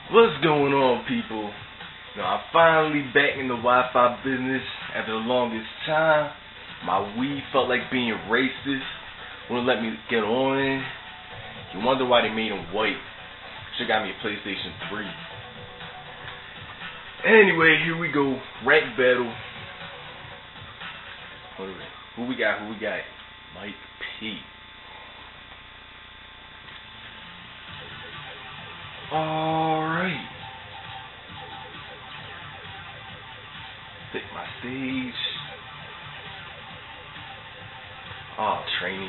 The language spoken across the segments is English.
What's going on, people? Now, I'm finally back in the Wi-Fi business after the longest time. My Wii felt like being racist, wouldn't let me get on it. You wonder why they made him white. Should've got me a PlayStation 3. Anyway, here we go. Rank battle. Who we got? Mike P. Alright. Pick my stage. Oh, training.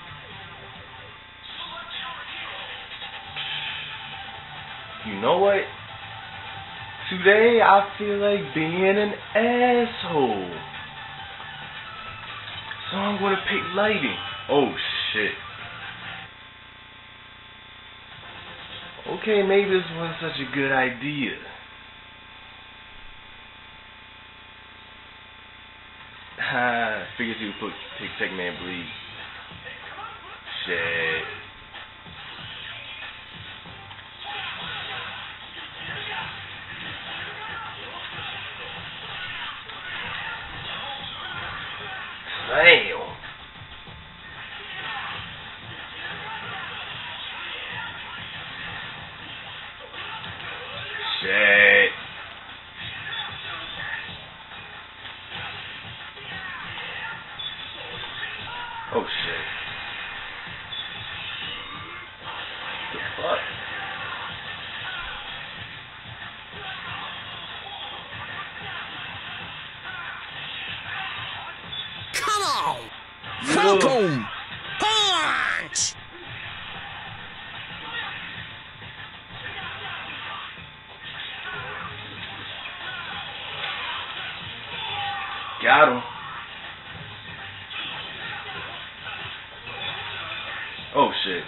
You know what? Today I feel like being an asshole. So I'm gonna pick lighting. Oh shit. Okay, maybe this wasn't such a good idea. Figured you would pick Second Man Bleed. Shit. Damn. Shit. Oh shit. The fuck? Come on! Yo. Capcom! Punch! Got him. Oh shit.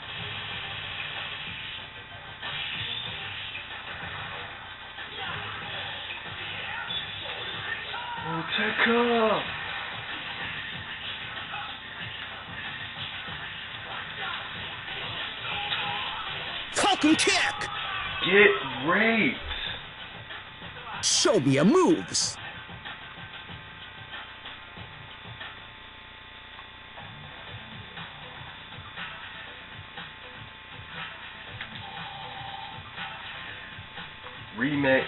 Oh, Tekka. Falcon kick! Get raped. Show me your moves! Rematch.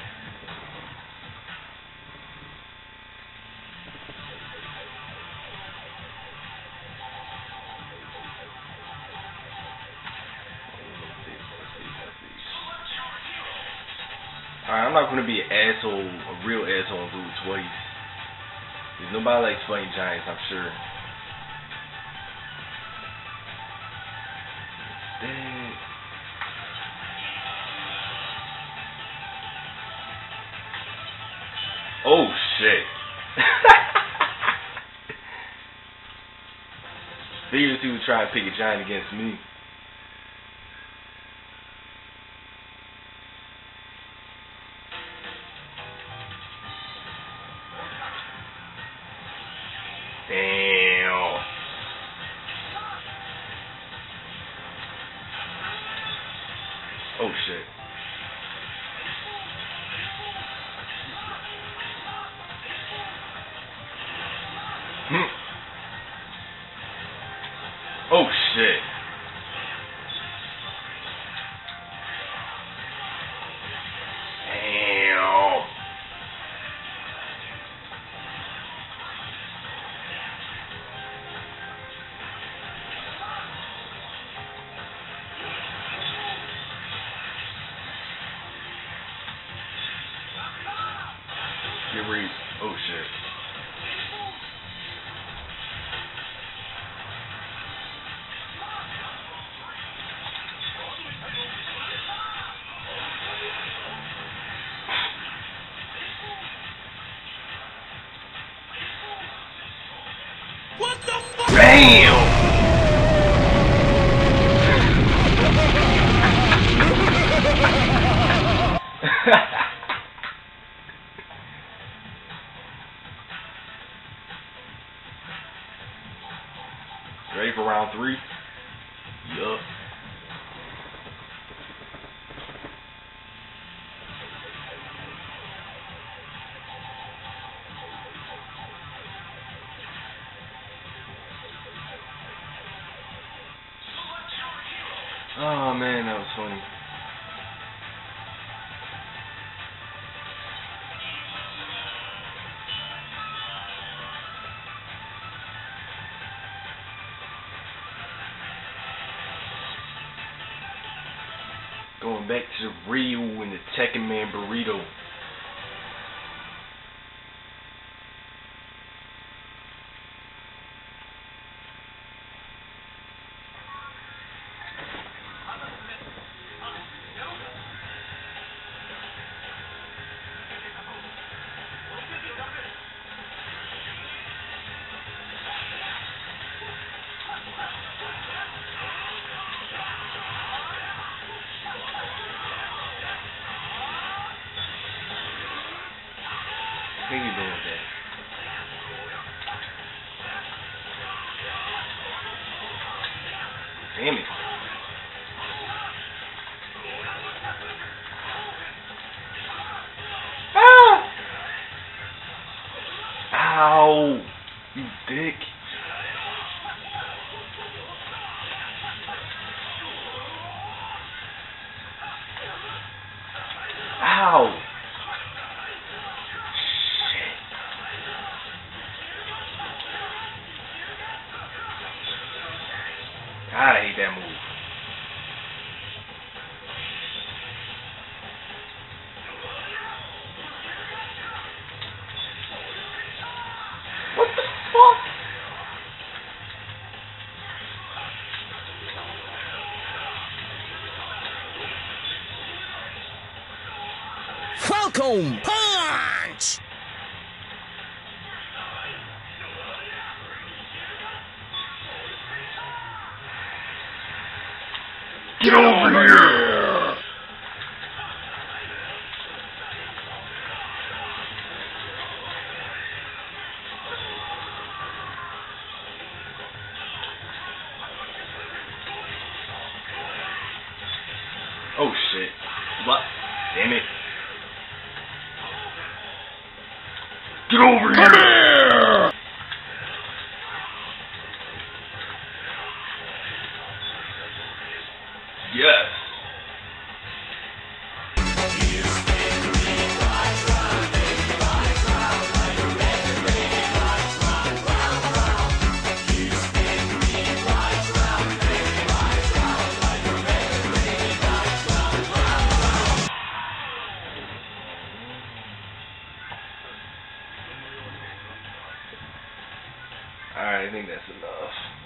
Alright, I'm not gonna be an asshole, a real asshole, and do it twice. Cause nobody likes fighting giants, I'm sure. Instead. Oh shit. Figures he was trying to pick a giant against me. Damn. Oh shit. Oh shit. Damn. Get ready. Oh shit. What the fuck? Damn! Ready for round 3? Yup. Oh man, that was funny. Going back to the Ryu and the Tekken Man burrito. I think you're doing that. Damn it. Ah! Ow! You dick. Ow! God, I hate that move. What the fuck? Falcon Punch! Get over here! Oh shit. What? Damn it. Get over here! Yes. Alright, I think that's enough.